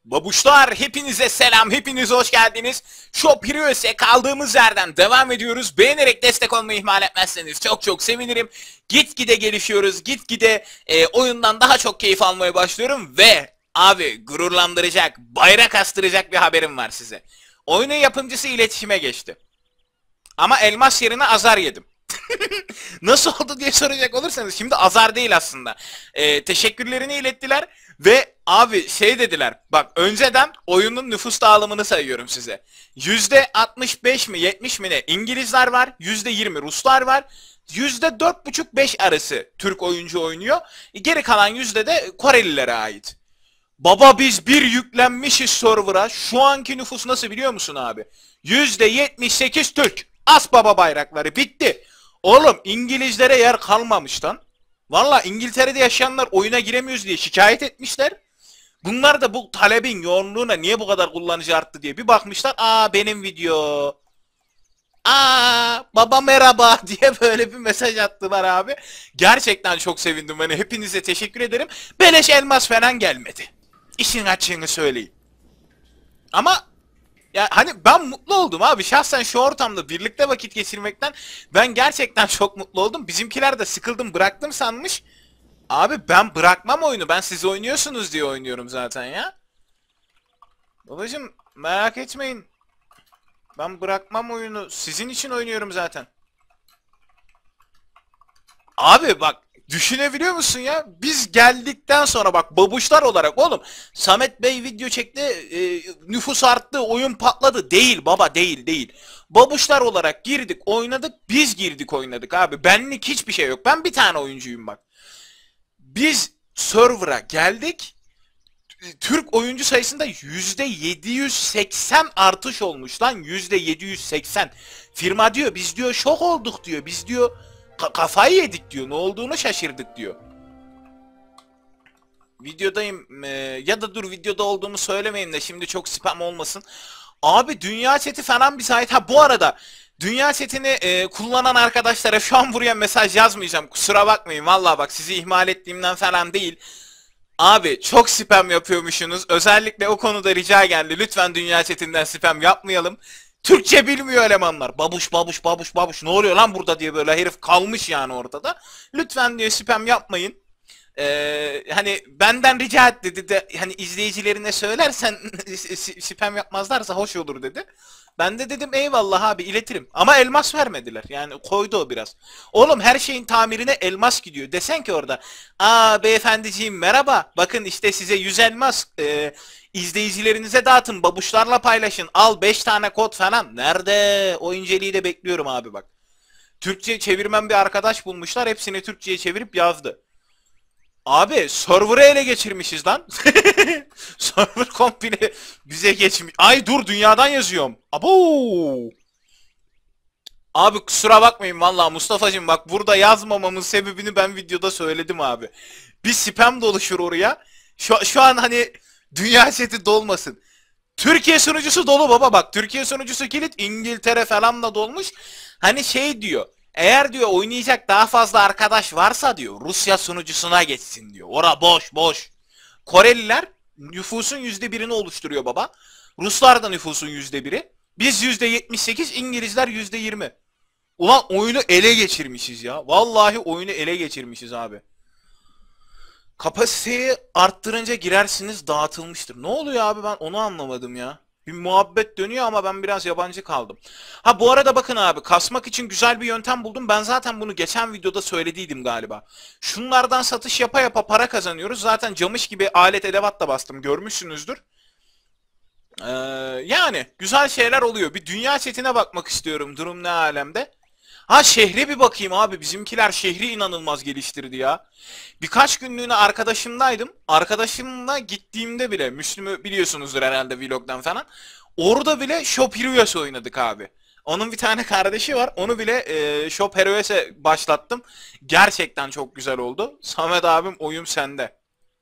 Babuşlar hepinize selam, hepiniz hoş geldiniz. Shop Heroes'e kaldığımız yerden devam ediyoruz. Beğenerek destek olmayı ihmal etmezseniz çok sevinirim. Gitgide gelişiyoruz, gitgide oyundan daha çok keyif almaya başlıyorum. Ve abi gururlandıracak, bayrak astıracak bir haberim var size. Oyunun yapımcısı iletişime geçti. Ama elmas yerine azar yedim. Nasıl oldu diye soracak olursanız şimdi azar değil aslında. Teşekkürlerini ilettiler ve abi şey dediler. Bak önceden oyunun nüfus dağılımını sayıyorum size. %65 mi 70 mi ne İngilizler var. %20 Ruslar var. %4,5-5 arası Türk oyuncu oynuyor. Geri kalan yüzde de Korelilere ait. Baba biz bir yüklenmişiz server'a. Şu anki nüfus nasıl biliyor musun abi? %78 Türk. As baba bayrakları bitti. Oğlum İngilizlere yer kalmamış lan. Valla İngiltere'de yaşayanlar oyuna giremiyoruz diye şikayet etmişler. Bunlar da bu talebin yoğunluğuna niye bu kadar kullanıcı arttı diye bir bakmışlar. Aa benim video. Aa baba merhaba diye böyle bir mesaj attılar abi. Gerçekten çok sevindim. Hani hepinize teşekkür ederim. Beleş elmas falan gelmedi. İşin açığını söyleyeyim. Ama ya hani ben mutlu oldum abi. Şahsen şu ortamda birlikte vakit geçirmekten ben gerçekten çok mutlu oldum. Bizimkiler de sıkıldım bıraktım sanmış. Abi ben bırakmam oyunu. Ben siz oynuyorsunuz diye oynuyorum zaten ya. Babacım merak etmeyin. Ben bırakmam oyunu. Sizin için oynuyorum zaten. Abi bak düşünebiliyor musun ya? Biz geldikten sonra bak babuşlar olarak oğlum Samet Bey video çekti, nüfus arttı, oyun patladı. Değil baba değil. Babuşlar olarak girdik oynadık, biz girdik oynadık abi. Benlik hiçbir şey yok. Ben bir tane oyuncuyum bak. Biz server'a geldik. Türk oyuncu sayısında %780 artış olmuş lan. %780. Firma diyor biz diyor şok olduk diyor. Biz diyor kafayı yedik diyor. Ne olduğunu şaşırdık diyor. Videodayım ya da dur videoda olduğumu söylemeyeyim de şimdi çok spam olmasın. Abi dünya chat'i falan bir sahip. Ha bu arada dünya chat'ini kullanan arkadaşlara şu an buraya mesaj yazmayacağım. Kusura bakmayın. Vallahi bak sizi ihmal ettiğimden falan değil. Abi çok spam yapıyormuşsunuz. Özellikle o konuda rica geldi. Lütfen dünya chatinden spam yapmayalım. Türkçe bilmiyor elemanlar. Babuş. Ne oluyor lan burada diye böyle herif kalmış yani ortada. Lütfen diye spam yapmayın. Hani benden rica et dedi de hani izleyicilerine söylersen spam yapmazlarsa hoş olur dedi. Ben de dedim eyvallah abi iletirim. Ama elmas vermediler. Yani koydu o biraz. Oğlum her şeyin tamirine elmas gidiyor. Desen ki orada. Aa beyefendiciğim merhaba. Bakın işte size 100 elmas. İzleyicilerinize dağıtın. Babuşlarla paylaşın. Al 5 tane kod falan. Nerede? O inceliği de bekliyorum abi bak. Türkçe çevirmen bir arkadaş bulmuşlar. Hepsini Türkçe'ye çevirip yazdı. Abi server'ı ele geçirmişiz lan. Server komple bize geçmiş. Ay dur dünyadan yazıyorum. Abo. Abi kusura bakmayın vallahi Mustafa'cığım bak burada yazmamamın sebebini ben videoda söyledim abi. Bir spam doluşur oraya. Şu an hani dünya seti dolmasın. Türkiye sunucusu dolu baba bak. Türkiye sunucusu kilit İngiltere falan da dolmuş. Hani şey diyor. Eğer diyor oynayacak daha fazla arkadaş varsa diyor Rusya sunucusuna geçsin diyor. Ora boş. Koreliler nüfusun %1'ini oluşturuyor baba. Ruslar da nüfusun %1'i. Biz %78, İngilizler %20. Ulan oyunu ele geçirmişiz ya. Vallahi oyunu ele geçirmişiz abi. Kapasiteyi arttırınca girersiniz dağıtılmıştır. Ne oluyor abi ben onu anlamadım ya. Bir muhabbet dönüyor ama ben biraz yabancı kaldım. Ha bu arada bakın abi kasmak için güzel bir yöntem buldum. Ben zaten bunu geçen videoda söylediydim galiba. Şunlardan satış yapa para kazanıyoruz. Zaten camış gibi alet edevat da bastım görmüşsünüzdür. Ee, Yani güzel şeyler oluyor. Bir dünya chatine bakmak istiyorum. Durum ne alemde? Ha şehre bir bakayım abi. Bizimkiler şehri inanılmaz geliştirdi ya. Birkaç günlüğüne arkadaşımdaydım. Arkadaşımla gittiğimde bile Müslüm'ü biliyorsunuzdur herhalde vlogdan falan. Orada bile Shop Heroes oynadık abi. Onun bir tane kardeşi var. Onu bile Shop Heroes'e başlattım. Gerçekten çok güzel oldu. Samet abim oyun sende.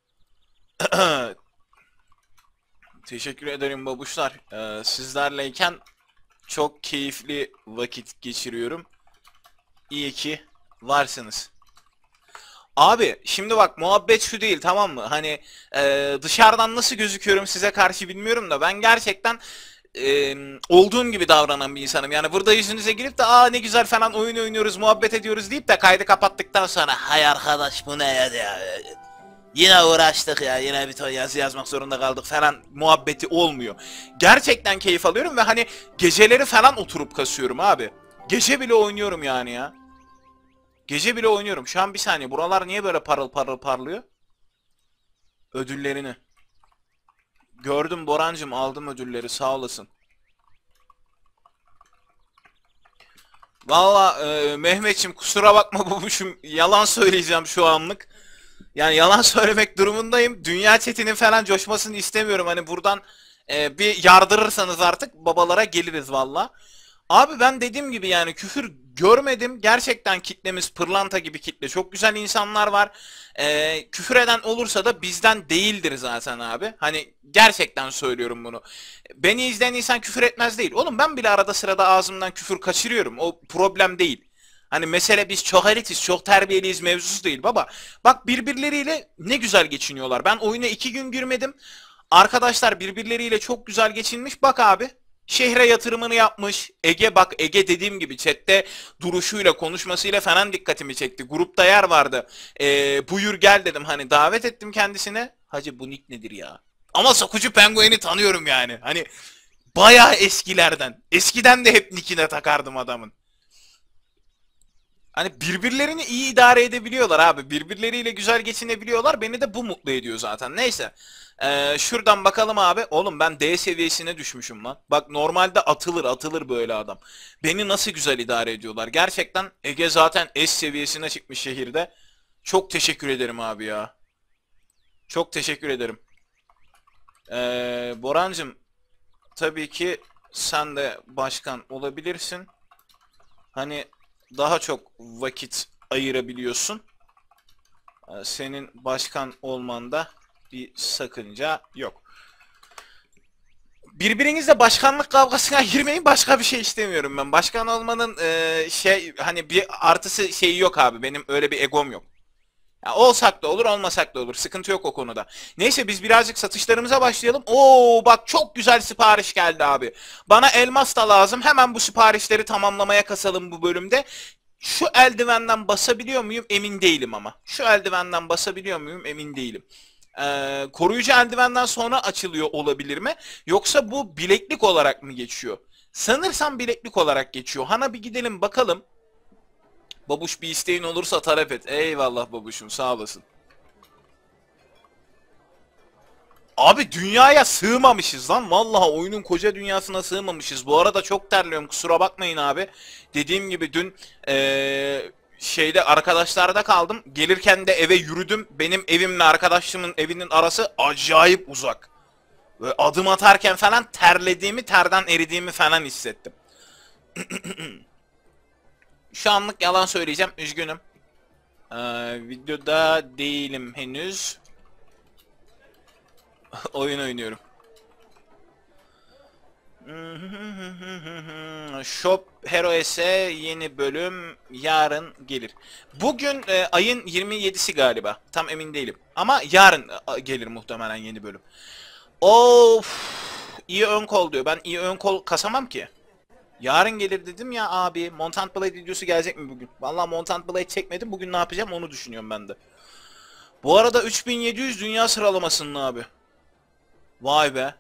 Teşekkür ederim babuşlar. Sizlerleyken çok keyifli vakit geçiriyorum. İyi ki varsınız. Abi şimdi bak muhabbet şu değil, tamam mı? Hani dışarıdan nasıl gözüküyorum size karşı bilmiyorum da ben gerçekten olduğum gibi davranan bir insanım. Yani burada yüzünüze girip de aa ne güzel falan oyun oynuyoruz, muhabbet ediyoruz deyip de kaydı kapattıktan sonra hay arkadaş bu ne ya, yine uğraştık ya, yine bir ton yazı yazmak zorunda kaldık falan muhabbeti olmuyor. Gerçekten keyif alıyorum ve hani geceleri falan oturup kasıyorum abi. Gece bile oynuyorum yani ya. Gece bile oynuyorum. Şu an bir saniye, buralar niye böyle parıl parıl parlıyor? Ödüllerini. Gördüm Borancım, aldım ödülleri, sağ olasın. Valla Mehmetçim kusura bakma babuşum, yalan söyleyeceğim şu anlık. Yani yalan söylemek durumundayım. Dünya chatinin falan coşmasını istemiyorum. Hani buradan bir yardırırsanız artık babalara geliriz valla. Abi ben dediğim gibi yani küfür görmedim. Gerçekten kitlemiz pırlanta gibi kitle. Çok güzel insanlar var. Küfür eden olursa da bizden değildir zaten abi. Hani gerçekten söylüyorum bunu. Beni izleyen insan küfür etmez değil. Oğlum ben bile arada sırada ağzımdan küfür kaçırıyorum. O problem değil. Hani mesele biz çok elitiz, çok terbiyeliyiz mevzusu değil baba. Bak birbirleriyle ne güzel geçiniyorlar. Ben oyuna 2 gün girmedim. Arkadaşlar birbirleriyle çok güzel geçinmiş. Bak abi. Şehre yatırımını yapmış. Ege bak, Ege dediğim gibi chatte duruşuyla konuşmasıyla falan dikkatimi çekti. Grupta yer vardı. Buyur gel dedim, hani davet ettim kendisine. Hacı bu nick nedir ya? Ama Sokucu Penguen'i tanıyorum yani. Hani bayağı eskilerden. Eskiden de hep nickine takardım adamın. Hani birbirlerini iyi idare edebiliyorlar abi. Birbirleriyle güzel geçinebiliyorlar. Beni de bu mutlu ediyor zaten. Neyse. Şuradan bakalım abi. Oğlum ben D seviyesine düşmüşüm lan. Bak normalde atılır atılır böyle adam. Beni nasıl güzel idare ediyorlar. Gerçekten Ege zaten S seviyesine çıkmış şehirde. Çok teşekkür ederim abi ya. Çok teşekkür ederim. Borancım tabii ki sen de başkan olabilirsin. Hani daha çok vakit ayırabiliyorsun. Senin başkan olmanda bir sakınca yok. Birbirinizle başkanlık kavgasına girmeyin, başka bir şey istemiyorum ben. Başkan olmanın şey hani bir artısı şeyi yok abi. Benim öyle bir egom yok. Ya olsak da olur, olmasak da olur. Sıkıntı yok o konuda. Neyse biz birazcık satışlarımıza başlayalım. Oo bak çok güzel sipariş geldi abi. Bana elmas da lazım. Hemen bu siparişleri tamamlamaya kasalım bu bölümde. Şu eldivenden basabiliyor muyum? Emin değilim ama. Şu eldivenden basabiliyor muyum? Emin değilim. Koruyucu eldivenden sonra açılıyor olabilir mi? Yoksa bu bileklik olarak mı geçiyor? Sanırsam bileklik olarak geçiyor. Hana bir gidelim bakalım. Babuş bir isteğin olursa talep et. Eyvallah babuşum, sağ olasın. Abi dünyaya sığmamışız lan. Vallahi oyunun koca dünyasına sığmamışız. Bu arada çok terliyorum, kusura bakmayın abi. Dediğim gibi dün şeyde arkadaşlarda kaldım. Gelirken de eve yürüdüm. Benim evimle arkadaşımın evinin arası acayip uzak. Böyle adım atarken falan terlediğimi, terden eridiğimi falan hissettim. Şu anlık yalan söyleyeceğim, üzgünüm. Videoda değilim henüz. Oyun oynuyorum. Shop Hero S yeni bölüm yarın gelir. Bugün ayın 27'si galiba. Tam emin değilim. Ama yarın gelir muhtemelen yeni bölüm. Of, iyi ön kol diyor. Ben iyi ön kol kasamam ki. Yarın gelir dedim ya abi. Montant Blade videosu gelecek mi bugün? Vallahi Montant Blade çekmedim. Bugün ne yapacağım onu düşünüyorum ben de. Bu arada 3700 dünya sıralamasının abi. Vay be.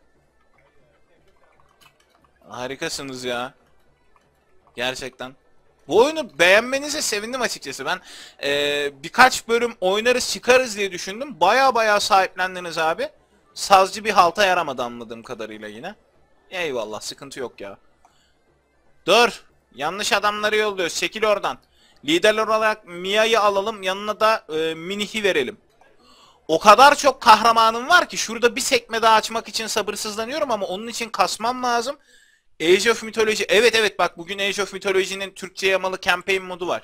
Harikasınız ya. Gerçekten. Bu oyunu beğenmenize sevindim açıkçası. Ben birkaç bölüm oynarız çıkarız diye düşündüm. Baya baya sahiplendiniz abi. Sazcı bir halta yaramadı anladığım kadarıyla yine. Eyvallah, sıkıntı yok ya. Dur. Yanlış adamları yolluyoruz. Çekil oradan. Lider olarak Mia'yı alalım. Yanına da Minih'i verelim. O kadar çok kahramanım var ki şurada bir sekme daha açmak için sabırsızlanıyorum ama onun için kasmam lazım. Age of Mythology. Evet evet bak bugün Age of Mythology'nin Türkçe yamalı campaign modu var.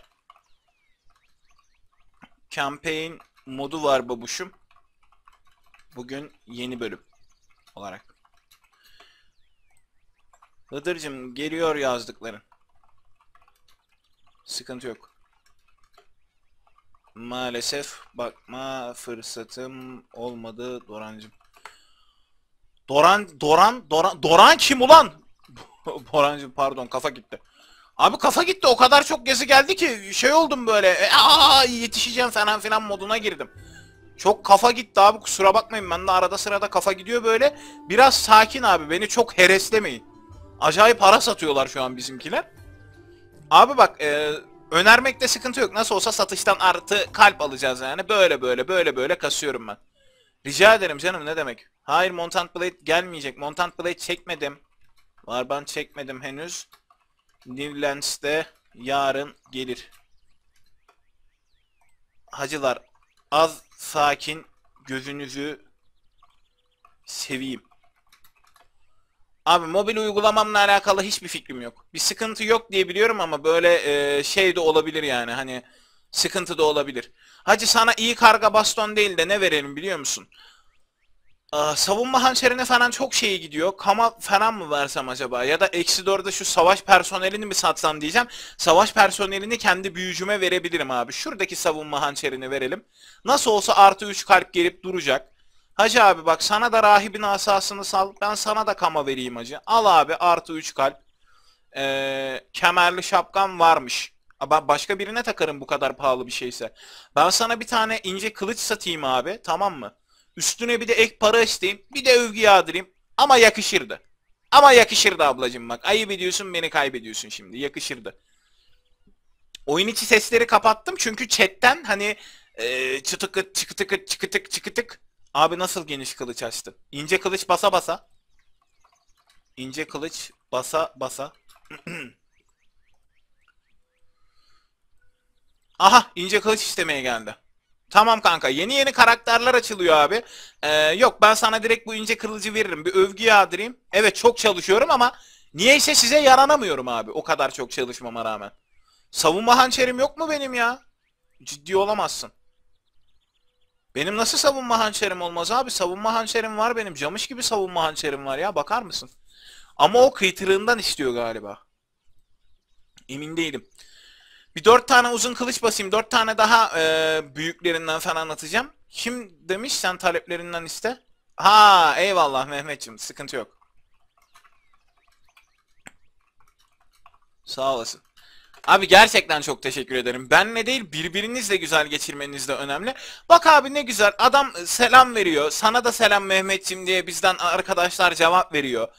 Campaign modu var babuşum. Bugün yeni bölüm olarak. Hıdırcım geliyor yazdıkların. Sıkıntı yok. Maalesef bakma fırsatım olmadı Dorancım. Doran kim ulan? Borancım pardon, kafa gitti. Abi kafa gitti, o kadar çok gezi geldi ki şey oldum böyle. Yetişeceğim falan filan moduna girdim. Çok kafa gitti abi, kusura bakmayın, ben de arada sırada kafa gidiyor böyle. Biraz sakin abi, beni çok hereslemeyin. Acayip para satıyorlar şu an bizimkiler. Abi bak önermekte sıkıntı yok. Nasıl olsa satıştan artı kalp alacağız yani. Böyle kasıyorum ben. Rica ederim canım, ne demek. Hayır, Montant Blade gelmeyecek. Montant Blade çekmedim. Var, ben çekmedim henüz. Newlands'te yarın gelir. Hacılar az sakin, gözünüzü seveyim. Abi mobil uygulamamla alakalı hiçbir fikrim yok. Bir sıkıntı yok diye biliyorum ama böyle şey de olabilir yani, hani sıkıntı da olabilir. Hacı sana iyi karga baston değil de ne verelim biliyor musun? Savunma hançerine falan çok şey gidiyor. Kama falan mı versem acaba? Ya da eksi 4'e şu savaş personelini mi satsam diyeceğim. Savaş personelini kendi büyücüme verebilirim abi. Şuradaki savunma hançerini verelim. Nasıl olsa artı 3 kalp gelip duracak. Hacı abi bak, sana da rahibin asasını sal. Ben sana da kama vereyim hacı. Al abi artı 3 kalp. Kemerli şapkan varmış. Ben başka birine takarım bu kadar pahalı bir şeyse. Ben sana bir tane ince kılıç satayım abi, tamam mı? Üstüne bir de ek para isteyeyim. Bir de övgü yağdırayım. Ama yakışırdı. Ama yakışırdı ablacım bak. Ayıp ediyorsun, beni kaybediyorsun şimdi. Yakışırdı. Oyun içi sesleri kapattım çünkü chatten hani çıtıkıt çıkıtıkıt çıkıtık çıkıtık. Abi nasıl geniş kılıç açtı? İnce kılıç basa basa. İnce kılıç basa basa. Aha, ince kılıç istemeye geldi. Tamam kanka, yeni karakterler açılıyor abi. Yok, ben sana direkt bu ince kılıcı veririm. Bir övgü yağdırayım. Evet, çok çalışıyorum ama niyeyse size yaranamıyorum abi. O kadar çok çalışmama rağmen. Savunma hançerim yok mu benim ya? Ciddi olamazsın. Benim nasıl savunma hançerim olmaz abi? Savunma hançerim var benim. Camış gibi savunma hançerim var ya, bakar mısın? Ama o kıytırığından istiyor galiba. Emin değilim. Bir 4 tane uzun kılıç basayım. 4 tane daha büyüklerinden falan atacağım. Kim demiş sen taleplerinden iste? Ha, eyvallah Mehmetciğim, sıkıntı yok. Sağ olasın. Abi gerçekten çok teşekkür ederim. Benle değil, birbirinizle güzel geçirmeniz de önemli. Bak abi ne güzel, adam selam veriyor. Sana da selam Mehmetciğim diye bizden arkadaşlar cevap veriyor.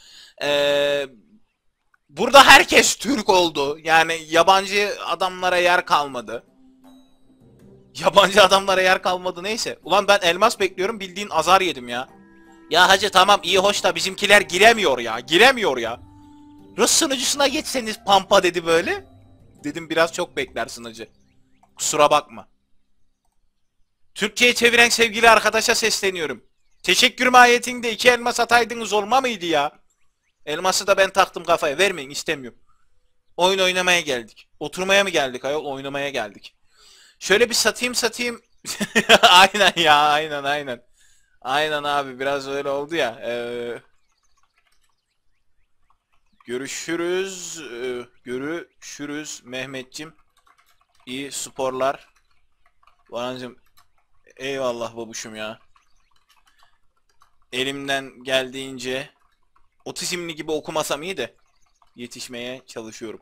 Burada herkes Türk oldu. Yani yabancı adamlara yer kalmadı. Yabancı adamlara yer kalmadı neyse. Ulan ben elmas bekliyorum, bildiğin azar yedim ya. Ya hacı tamam iyi hoş da bizimkiler giremiyor ya. Giremiyor ya. Rus sunucusuna geçseniz pampa dedi böyle. Dedim biraz çok beklersin hacı. Kusura bakma. Türkçe'ye çeviren sevgili arkadaşa sesleniyorum. Teşekkür mahiyetinde 2 elmas ataydınız olma mıydı ya? Elması da ben taktım kafaya. Vermeyin, istemiyorum. Oyun oynamaya geldik. Oturmaya mı geldik ayol? Oynamaya geldik. Şöyle bir satayım. Aynen ya, aynen. Aynen abi, biraz öyle oldu ya. Görüşürüz. Görüşürüz Mehmetçim. İyi sporlar. Varancım eyvallah babuşum ya. Elimden geldiğince otizmli gibi okumasam iyi de yetişmeye çalışıyorum.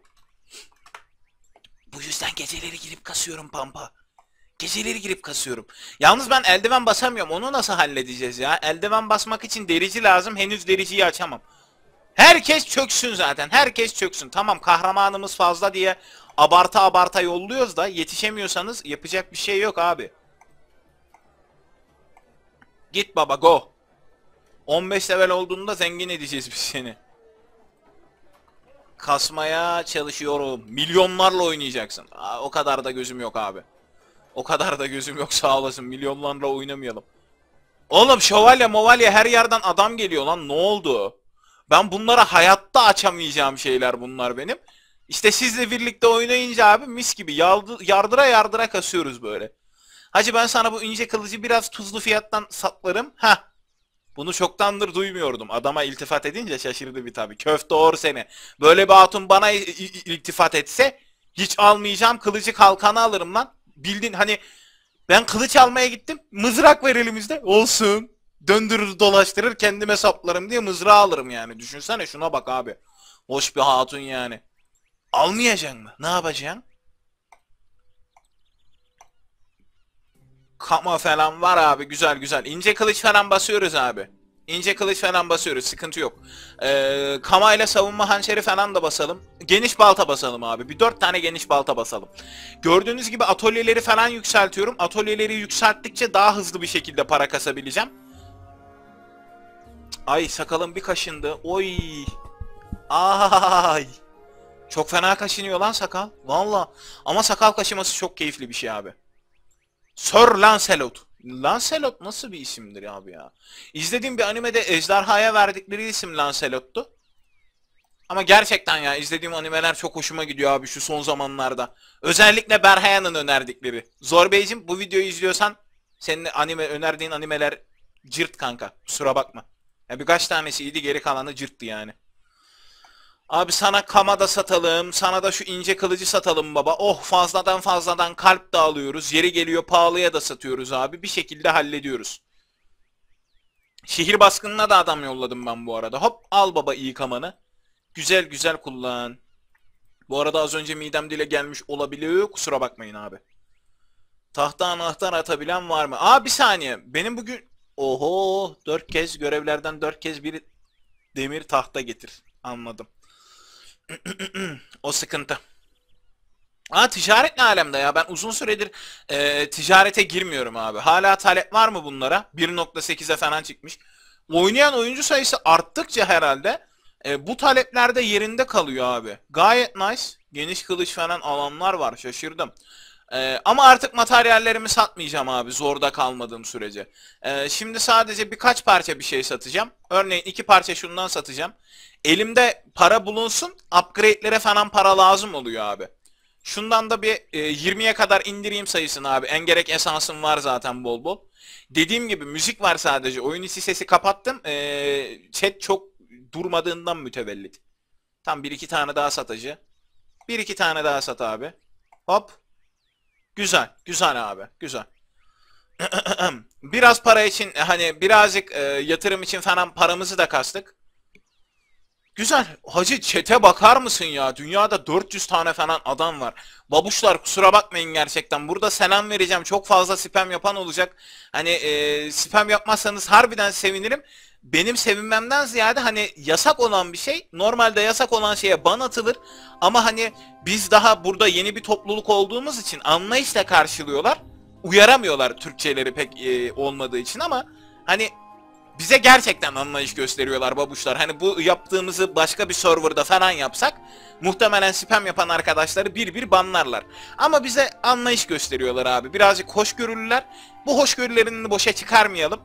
Bu yüzden geceleri girip kasıyorum pampa. Geceleri girip kasıyorum. Yalnız ben eldiven basamıyorum. Onu nasıl halledeceğiz ya? Eldiven basmak için derici lazım. Henüz dericiyi açamam. Herkes çöksün zaten. Herkes çöksün. Tamam, kahramanımız fazla diye abarta yolluyoruz da yetişemiyorsanız yapacak bir şey yok abi. Git baba go. 15 level olduğunda zengin edeceğiz biz seni. Kasmaya çalışıyorum. Milyonlarla oynayacaksın. O kadar da gözüm yok abi. O kadar da gözüm yok, sağ olasın. Milyonlarla oynamayalım. Oğlum şövalye movalye her yerden adam geliyor lan, ne oldu? Ben bunlara hayatta açamayacağım şeyler bunlar benim. İşte sizle birlikte oynayınca abi mis gibi yardıra kasıyoruz böyle. Hacı ben sana bu ince kılıcı biraz tuzlu fiyattan satlarım. Ha. Bunu çoktandır duymuyordum. Adama iltifat edince şaşırdı bir tabi. Köfte or seni. Böyle bir hatun bana iltifat etse hiç almayacağım, kılıcı kalkanı alırım lan. Bildin hani Ben kılıç almaya gittim. Mızrak var elimizde. Olsun. Döndürür dolaştırır kendime saplarım diye mızrağı alırım yani. Düşünsene şuna bak abi. Hoş bir hatun yani. Almayacaksın mı? Ne yapacaksın? Kama falan var abi, güzel güzel. İnce kılıç falan basıyoruz abi. İnce kılıç falan basıyoruz, sıkıntı yok. Kama ile savunma hançeri falan da basalım. Geniş balta basalım abi. Bir 4 tane geniş balta basalım. Gördüğünüz gibi atölyeleri falan yükseltiyorum. Atölyeleri yükselttikçe daha hızlı bir şekilde para kasabileceğim. Ay sakalım bir kaşındı. Oy. Ay. Çok fena kaşınıyor lan sakal. Valla. Ama sakal kaşıması çok keyifli bir şey abi. Sir Lancelot. Lancelot nasıl bir isimdir abi ya? İzlediğim bir animede ejderhaya verdikleri isim Lancelot'tu. Ama gerçekten ya izlediğim animeler çok hoşuma gidiyor abi şu son zamanlarda. Özellikle Berhaya'nın önerdikleri. Zor Beyciğim, bu videoyu izliyorsan senin önerdiğin animeler cırt kanka. Kusura bakma. Ya birkaç tanesi iyiydi, geri kalanı cırttı yani. Abi sana kama da satalım. Sana da şu ince kılıcı satalım baba. Oh, fazladan kalp de alıyoruz. Yeri geliyor pahalıya da satıyoruz abi. Bir şekilde hallediyoruz. Şehir baskınına da adam yolladım ben bu arada. Hop al baba iyi kamanı. Güzel güzel kullan. Bu arada az önce midem dile gelmiş olabiliyor. Kusura bakmayın abi. Tahta anahtar atabilen var mı? Aa bir saniye. Benim bugün... Oho, 4 kez görevlerden 4 kez bir demir tahta getir. Anladım. O sıkıntı. Aa ticaret ne alemde ya? Ben uzun süredir ticarete girmiyorum abi. Hala talep var mı bunlara? 1.8'e falan çıkmış. Oynayan oyuncu sayısı arttıkça herhalde bu taleplerde yerinde kalıyor abi. Gayet nice. Geniş kılıç falan alanlar var. Şaşırdım. Ama artık materyallerimi satmayacağım abi. Zorda kalmadığım sürece. Şimdi sadece birkaç parça bir şey satacağım. Örneğin 2 parça şundan satacağım. Elimde para bulunsun. Upgrade'lere falan para lazım oluyor abi. Şundan da bir 20'ye kadar indireyim sayısını abi. En gerek esansım var zaten bol bol. Dediğim gibi müzik var sadece. Oyun içi sesi kapattım. Chat çok durmadığından mütevellit. Tam bir iki tane daha satıcı. Bir iki tane daha sat abi. Hop. Güzel. Güzel abi. Güzel. Biraz para için hani birazcık yatırım için falan paramızı da kastık. Güzel. Hacı çete bakar mısın ya? Dünyada 400 tane falan adam var. Babuşlar kusura bakmayın gerçekten. Burada selam vereceğim. Çok fazla spam yapan olacak. Hani spam yapmazsanız harbiden sevinirim. Benim sevinmemden ziyade hani yasak olan bir şey. Normalde yasak olan şeye ban atılır. Ama hani biz daha burada yeni bir topluluk olduğumuz için anlayışla karşılıyorlar. Uyaramıyorlar Türkçeleri pek olmadığı için ama hani bize gerçekten anlayış gösteriyorlar babuşlar. Hani bu yaptığımızı başka bir serverda falan yapsak muhtemelen spam yapan arkadaşları bir bir banlarlar. Ama bize anlayış gösteriyorlar abi. Birazcık hoşgörülüler. Bu hoşgörülerini boşa çıkarmayalım.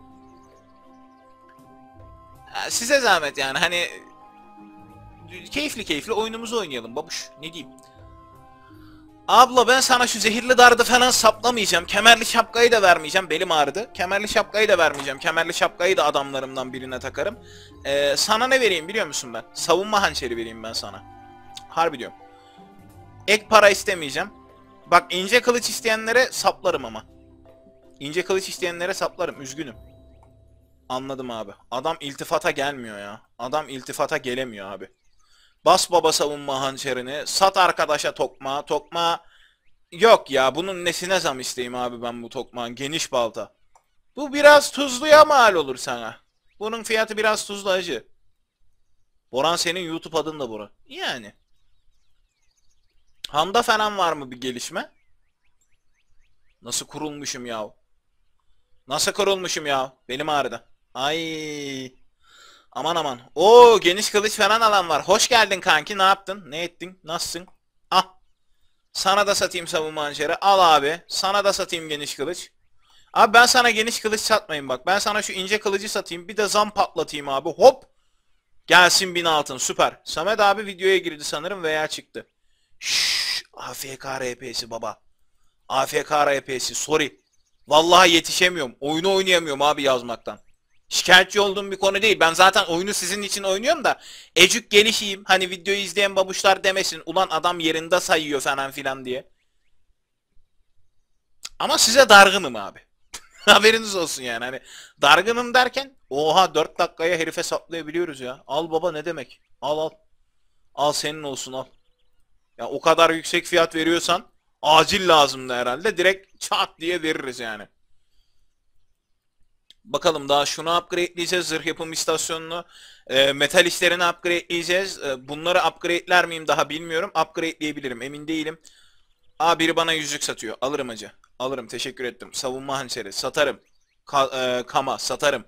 Size zahmet yani hani keyifli keyifli oyunumuzu oynayalım babuş. Ne diyeyim? Abla ben sana şu zehirli dardı falan saplamayacağım. Kemerli şapkayı da vermeyeceğim. Belim ağrıdı. Kemerli şapkayı da vermeyeceğim. Kemerli şapkayı da adamlarımdan birine takarım. Sana ne vereyim biliyor musun ben? Savunma hançeri vereyim ben sana. Harbi diyorum. Ek para istemeyeceğim. Bak ince kılıç isteyenlere saplarım ama. İnce kılıç isteyenlere saplarım. Üzgünüm. Anladım abi. Adam iltifata gelmiyor ya. Adam iltifata gelemiyor abi. Bas baba savunma hançerini. Sat arkadaşa tokma. Tokma yok ya. Bunun nesine zam isteyeyim abi ben bu tokmağın. Geniş balta. Bu biraz tuzluya mal olur sana. Bunun fiyatı biraz tuzlu acı. Boran senin YouTube adın da Bora. Yani. Handa falan var mı bir gelişme? Nasıl kurulmuşum ya? Nasıl kurulmuşum ya? Benim ağrıdı. Ay. Aman aman. Oo geniş kılıç falan alan var. Hoş geldin kanki. Ne yaptın? Ne ettin? Nasılsın? Ah. Sana da satayım savunma hançeri. Al abi. Sana da satayım geniş kılıç. Abi ben sana geniş kılıç satmayayım bak. Ben sana şu ince kılıcı satayım. Bir de zam patlatayım abi. Hop. Gelsin 1000 altın. Süper. Samet abi videoya girdi sanırım veya çıktı. Şşş. AFK RP'si baba. AFK RP'si. Sorry. Vallahi yetişemiyorum. Oyunu oynayamıyorum abi yazmaktan. Şikayetçi olduğum bir konu değil. Ben zaten oyunu sizin için oynuyorum da ecük gelişeyim. Hani videoyu izleyen babuşlar demesin. Ulan adam yerinde sayıyor falan filan diye. Ama size dargınım abi. Haberiniz olsun yani. Hani dargınım derken oha 4 dakikaya herife saplayabiliyoruz ya. Al baba ne demek? Al al. Al senin olsun al. Ya o kadar yüksek fiyat veriyorsan acil lazımdı herhalde. Direkt çat diye veririz yani. Bakalım daha şunu upgradeleyeceğiz. Zırh yapım istasyonunu. Metal işlerini upgradeleyeceğiz. Bunları upgradeler miyim daha bilmiyorum. Upgrade'leyebilirim emin değilim. Aa biri bana yüzük satıyor. Alırım hacı. Alırım teşekkür ettim. Savunma hançeri satarım. Kama satarım.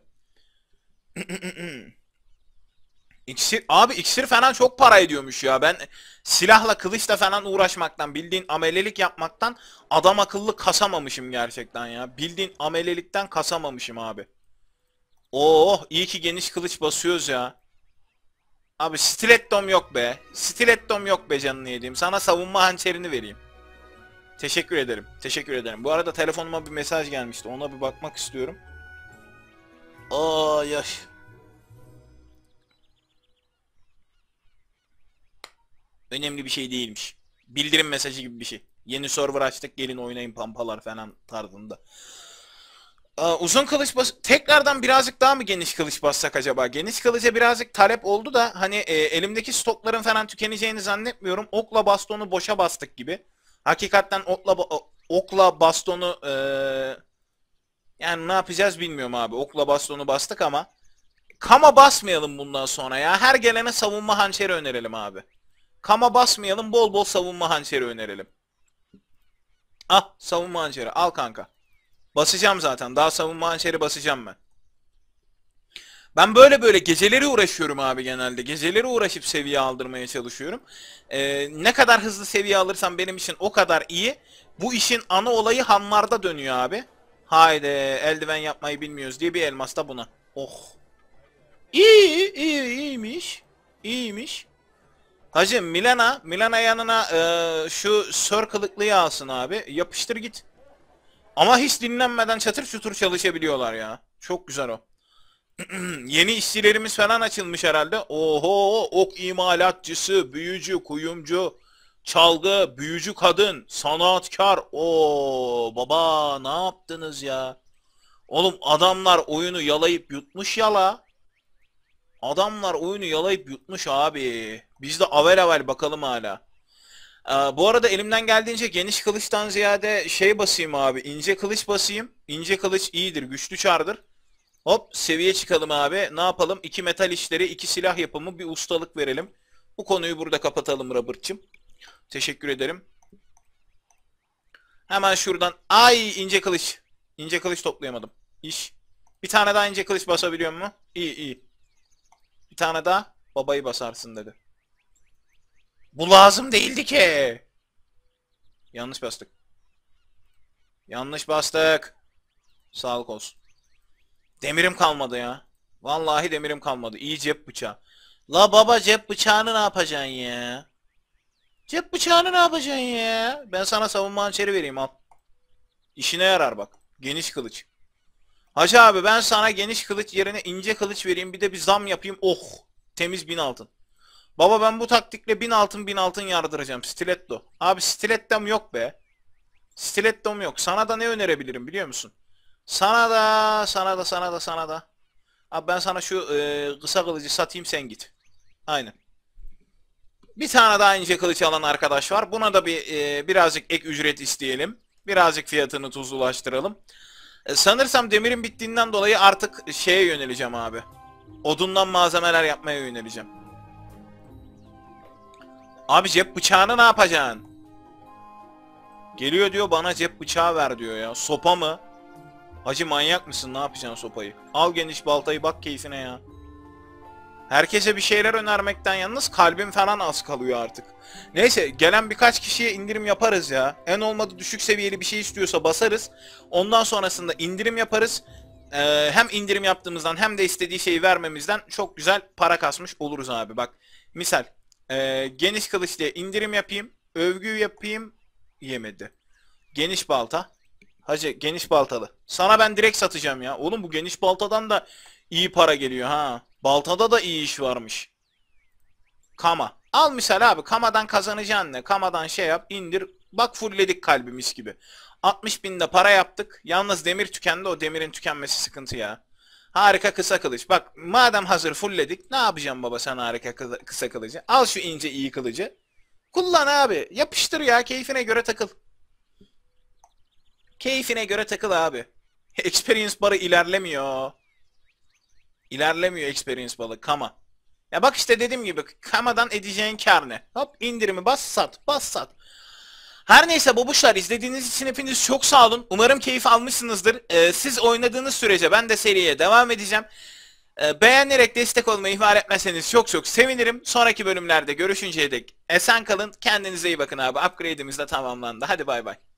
İksir, abi iksir falan çok para ediyormuş ya. Ben silahla kılıçla falan uğraşmaktan, bildiğin amelelik yapmaktan adam akıllı kasamamışım gerçekten ya. Bildiğin amelelikten kasamamışım abi. Oh iyi ki geniş kılıç basıyoruz ya. Abi stilettom yok be. Stilettom yok be canını yediğim. Sana savunma hançerini vereyim. Teşekkür ederim. Teşekkür ederim. Bu arada telefonuma bir mesaj gelmişti. Ona bir bakmak istiyorum. Ay ay. Önemli bir şey değilmiş. Bildirim mesajı gibi bir şey. Yeni server açtık gelin oynayın pampalar falan tarzında. Uzun kılıç tekrardan birazcık daha mı geniş kılıç bassak acaba? Geniş kılıca birazcık talep oldu da hani elimdeki stokların falan tükeneceğini zannetmiyorum. Okla bastonu boşa bastık gibi. Hakikaten okla bastonu yani ne yapacağız bilmiyorum abi. Okla bastonu bastık ama kama basmayalım bundan sonra ya. Her gelene savunma hançeri önerelim abi. Kama basmayalım, bol bol savunma hançeri önerelim. Ah savunma hançeri al kanka. Basacağım zaten. Daha savunma hançeri basacağım ben. Ben böyle geceleri uğraşıyorum abi genelde. Geceleri uğraşıp seviye aldırmaya çalışıyorum. Ne kadar hızlı seviye alırsam benim için o kadar iyi. Bu işin ana olayı hanlarda dönüyor abi. Haydi eldiven yapmayı bilmiyoruz diye bir elmas da buna. Oh. İyiymiş. İyiymiş. Hacı Milana yanına şu Sir kılıklıyı alsın abi. Yapıştır git. Ama hiç dinlenmeden çatır çutur çalışabiliyorlar ya. Çok güzel o. Yeni işçilerimiz falan açılmış herhalde. Oho, ok imalatçısı, büyücü, kuyumcu, çalgı, büyücü kadın, sanatkar. Oo baba ne yaptınız ya? Oğlum adamlar oyunu yalayıp yutmuş yala. Adamlar oyunu yalayıp yutmuş abi. Biz de avel avel bakalım hala. Bu arada elimden geldiğince geniş kılıçtan ziyade şey basayım abi. İnce kılıç basayım. İnce kılıç iyidir, güçlü çardır. Hop seviye çıkalım abi. Ne yapalım? 2 metal işleri, 2 silah yapımı, bir ustalık verelim. Bu konuyu burada kapatalım Robert'cığım. Teşekkür ederim. Hemen şuradan. Ay ince kılıç. İnce kılıç toplayamadım. İş. Bir tane daha ince kılıç basabiliyor mu? İyi iyi. Bir tane daha babayı basarsın dedi. Bu lazım değildi ki. Yanlış bastık. Yanlış bastık. Sağlık olsun. Demirim kalmadı ya. Vallahi demirim kalmadı. İyi cep bıçağı. La baba cep bıçağını ne yapacaksın ya? Cep bıçağını ne yapacaksın ya? Ben sana savunma hançeri vereyim al. İşine yarar bak. Geniş kılıç. Hacı abi ben sana geniş kılıç yerine ince kılıç vereyim. Bir de bir zam yapayım. Oh. Temiz 1000 altın. Baba ben bu taktikle 1000 altın yardıracağım. Stiletto. Abi stilettom yok be. Stilettom yok. Sana da ne önerebilirim biliyor musun? Sana da. Abi ben sana şu kısa kılıcı satayım sen git. Aynen. Bir tane daha ince kılıç alan arkadaş var. Buna da birazcık ek ücret isteyelim. Birazcık fiyatını tuzlulaştıralım. Sanırsam demirin bittiğinden dolayı artık şeye yöneleceğim abi. Odundan malzemeler yapmaya yöneleceğim. Abi cep bıçağını ne yapacaksın? Geliyor diyor bana cep bıçağı ver diyor ya. Sopa mı? Hacı manyak mısın? Ne yapacaksın sopayı? Al geniş baltayı bak keyfine ya. Herkese bir şeyler önermekten yalnız kalbim falan az kalıyor artık. Neyse gelen birkaç kişiye indirim yaparız ya. En olmadı düşük seviyeli bir şey istiyorsa basarız. Ondan sonrasında indirim yaparız. Hem indirim yaptığımızdan hem de istediği şeyi vermemizden çok güzel para kasmış oluruz abi. Bak misal geniş kılıç diye indirim yapayım. Övgü yapayım. Yemedi. Geniş balta. Hacı geniş baltalı. Sana ben direkt satacağım ya. Oğlum bu geniş baltadan da iyi para geliyor ha. Baltada da iyi iş varmış. Kama. Al misal abi kamadan kazanacaksın ne? Kamadan şey yap indir. Bak fullledik kalbimiz gibi. 60 bin de para yaptık. Yalnız demir tükendi. O demirin tükenmesi sıkıntı ya. Harika kısa kılıç. Bak madem hazır fullledik. Ne yapacağım baba sen harika kısa kılıcı? Al şu ince iyi kılıcı. Kullan abi. Yapıştır ya. Keyfine göre takıl. Keyfine göre takıl abi. Experience barı ilerlemiyor. İlerlemiyor experience balı. Kama. Ya bak işte dediğim gibi kamadan edeceğin kar ne? Hop indirimi bas sat. Bas sat. Her neyse babuşlar izlediğiniz için hepiniz çok sağ olun. Umarım keyif almışsınızdır. Siz oynadığınız sürece ben de seriye devam edeceğim. Beğenerek destek olmayı ihmal etmezseniz çok çok sevinirim. Sonraki bölümlerde görüşünceye dek esen kalın. Kendinize iyi bakın abi. Upgrade'imiz de tamamlandı. Hadi bay bay.